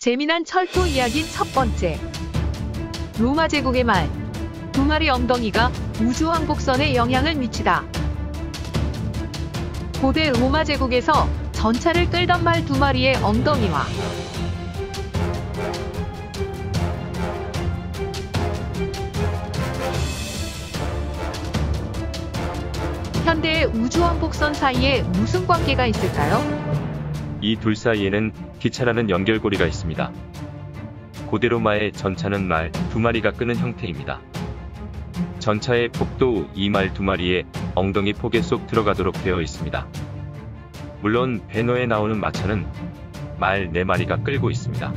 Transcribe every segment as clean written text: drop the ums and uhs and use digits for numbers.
재미난 철도 이야기인 첫 번째. 로마 제국의 말. 두 마리 엉덩이가 우주왕복선에 영향을 미치다. 고대 로마 제국에서 전차를 끌던 말 두 마리의 엉덩이와 현대의 우주왕복선 사이에 무슨 관계가 있을까요? 이 둘 사이에는 기차라는 연결고리가 있습니다. 고대 로마의 전차는 말 두 마리가 끄는 형태입니다. 전차의 폭도 이 말 두 마리의 엉덩이 포개 속 들어가도록 되어 있습니다. 물론 배너에 나오는 마차는 말 네 마리가 끌고 있습니다.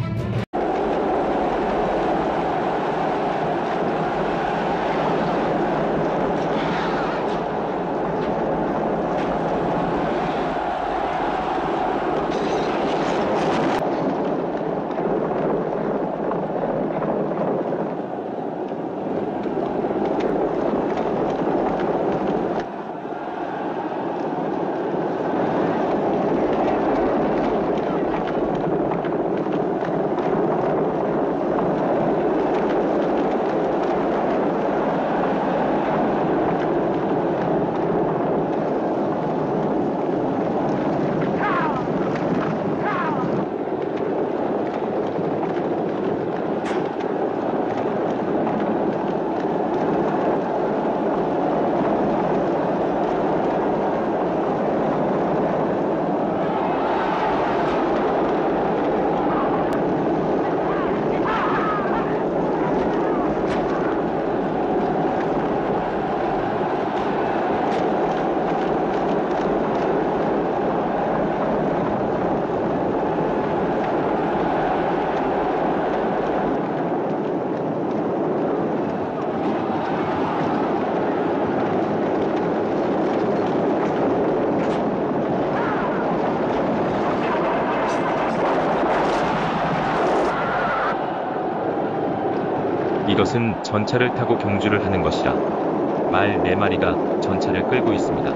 이것은 전차를 타고 경주를 하는 것이라 말 네 마리가 전차를 끌고 있습니다.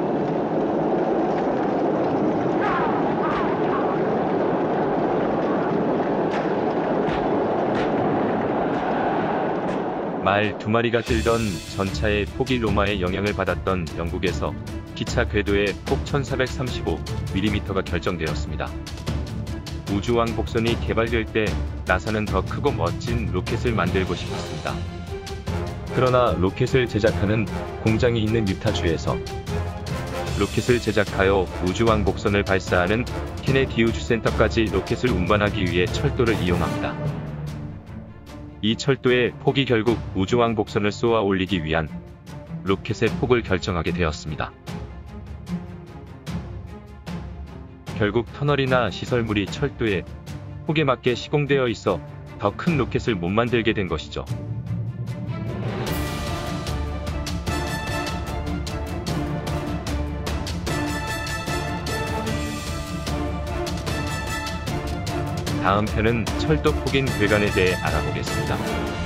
말 두 마리가 끌던 전차의 폭이 로마의 영향을 받았던 영국에서 기차 궤도의 폭 1435mm가 결정되었습니다. 우주왕복선이 개발될 때 나사는 더 크고 멋진 로켓을 만들고 싶었습니다. 그러나 로켓을 제작하는 공장이 있는 유타주에서 로켓을 제작하여 우주왕복선을 발사하는 케네디 우주센터까지 로켓을 운반하기 위해 철도를 이용합니다. 이 철도의 폭이 결국 우주왕복선을 쏘아 올리기 위한 로켓의 폭을 결정하게 되었습니다. 결국 터널이나 시설물이 철도의 폭에 맞게 시공되어 있어 더 큰 로켓을 못 만들게 된 것이죠. 다음 편은 철도 폭인 괴간에 대해 알아보겠습니다.